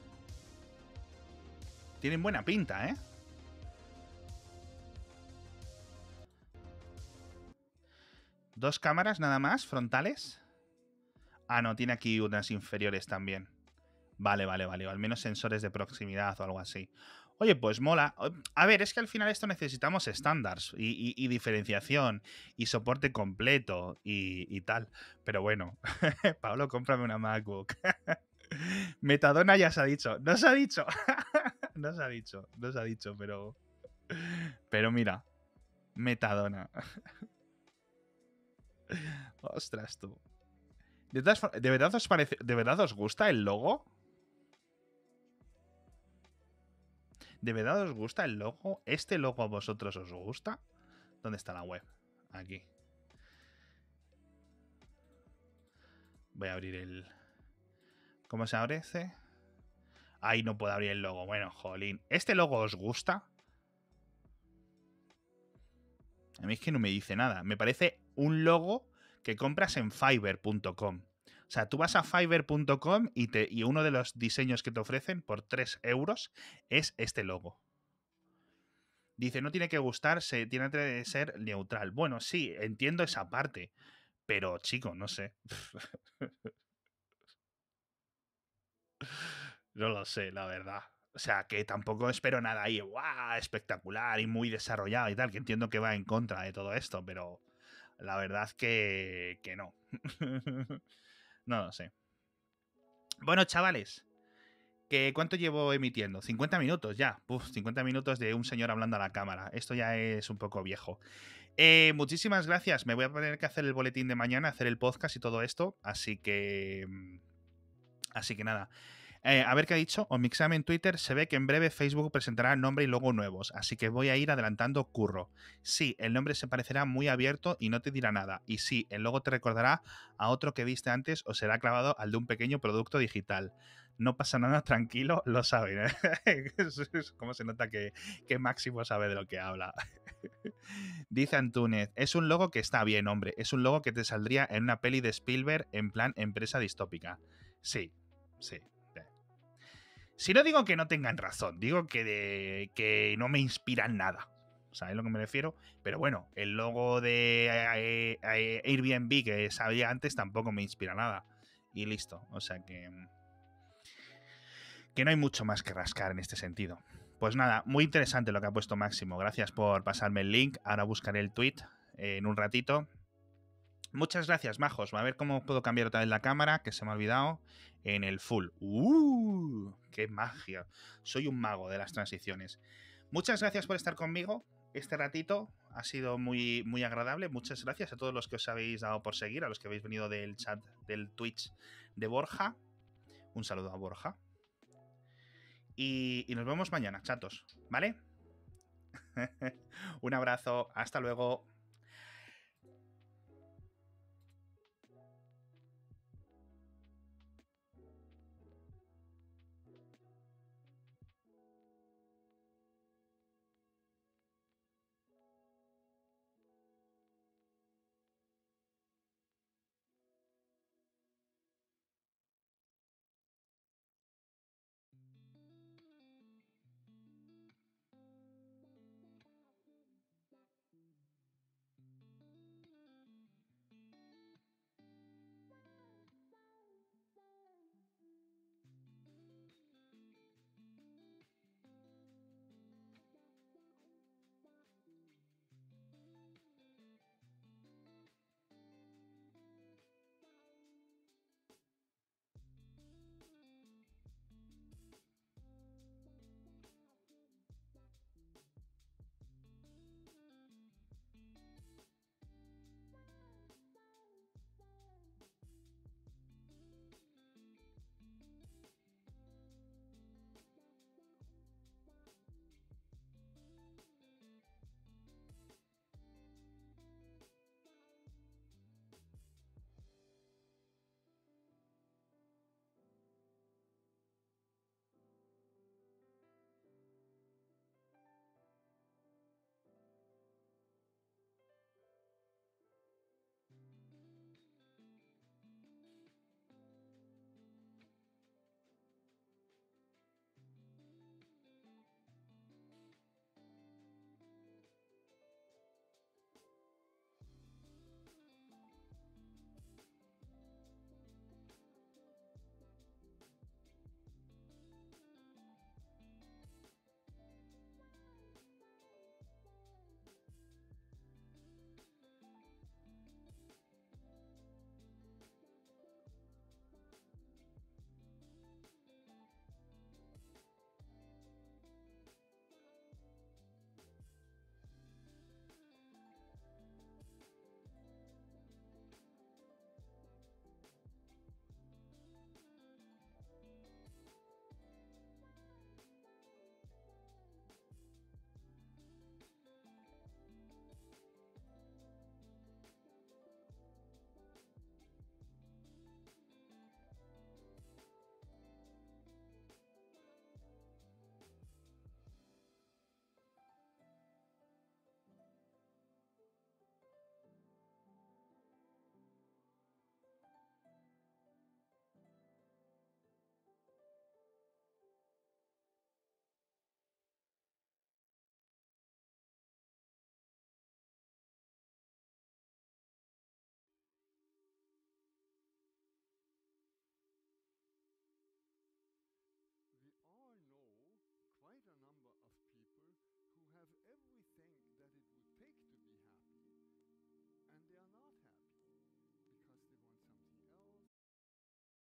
Tienen buena pinta, ¿eh? Dos cámaras nada más, frontales. Ah, no, tiene aquí unas inferiores también. Vale, vale, vale. O al menos sensores de proximidad o algo así. Oye, pues mola. A ver, es que al final esto necesitamos estándares y, y, y diferenciación y soporte completo y, y tal. Pero bueno, Pablo, cómprame una MacBook. Metadona ya se ha dicho. No se ha dicho. No se ha dicho. No se ha dicho, pero... Pero mira. Metadona. Ostras, tú. ¿De, todas, ¿De verdad os parece, ¿De verdad os gusta el logo? ¿De verdad os gusta el logo? ¿Este logo a vosotros os gusta? ¿Dónde está la web? Aquí. Voy a abrir el... ¿Cómo se abre ese? Ahí no puedo abrir el logo. Bueno, jolín. ¿Este logo os gusta? A mí es que no me dice nada. Me parece un logo que compras en Fiverr punto com. O sea, tú vas a Fiverr punto com y, te, y uno de los diseños que te ofrecen por tres euros es este logo. Dice, no tiene que gustarse, tiene que ser neutral. Bueno, sí, entiendo esa parte. Pero, chico, no sé. No lo sé, la verdad. O sea, que tampoco espero nada ahí, ¡guau! Espectacular y muy desarrollado y tal, que entiendo que va en contra de todo esto, pero la verdad que, que no. No lo sé. Bueno, chavales, ¿que ¿cuánto llevo emitiendo? cincuenta minutos ya. Uf, cincuenta minutos de un señor hablando a la cámara. Esto ya es un poco viejo. Eh, muchísimas gracias. Me voy a tener que hacer el boletín de mañana, hacer el podcast y todo esto. Así que... Así que nada. Eh, a ver qué ha dicho. Omixame en Twitter se ve que en breve Facebook presentará nombre y logo nuevos, así que voy a ir adelantando curro. Sí, el nombre se parecerá muy abierto y no te dirá nada. Y sí, el logo te recordará a otro que viste antes o será clavado al de un pequeño producto digital. No pasa nada, tranquilo, lo saben. ¿Eh? Cómo se nota que, que Máximo sabe de lo que habla. Dice Antúnez, es un logo que está bien, hombre. Es un logo que te saldría en una peli de Spielberg en plan empresa distópica. Sí, sí. Si no digo que no tengan razón, digo que, de, que no me inspiran nada. ¿Sabes a lo que me refiero? Pero bueno, el logo de eh, eh, Airbnb que sabía antes tampoco me inspira nada. Y listo. O sea que... Que no hay mucho más que rascar en este sentido. Pues nada, muy interesante lo que ha puesto Máximo. Gracias por pasarme el link. Ahora buscaré el tweet eh, en un ratito. Muchas gracias, majos. A ver cómo puedo cambiar otra vez la cámara, que se me ha olvidado. En el full. ¡Uh! ¡Qué magia! Soy un mago de las transiciones. Muchas gracias por estar conmigo. Este ratito ha sido muy, muy agradable. Muchas gracias a todos los que os habéis dado por seguir, a los que habéis venido del chat del Twitch de Borja. Un saludo a Borja. Y, y nos vemos mañana, chatos. ¿Vale? Un abrazo. Hasta luego.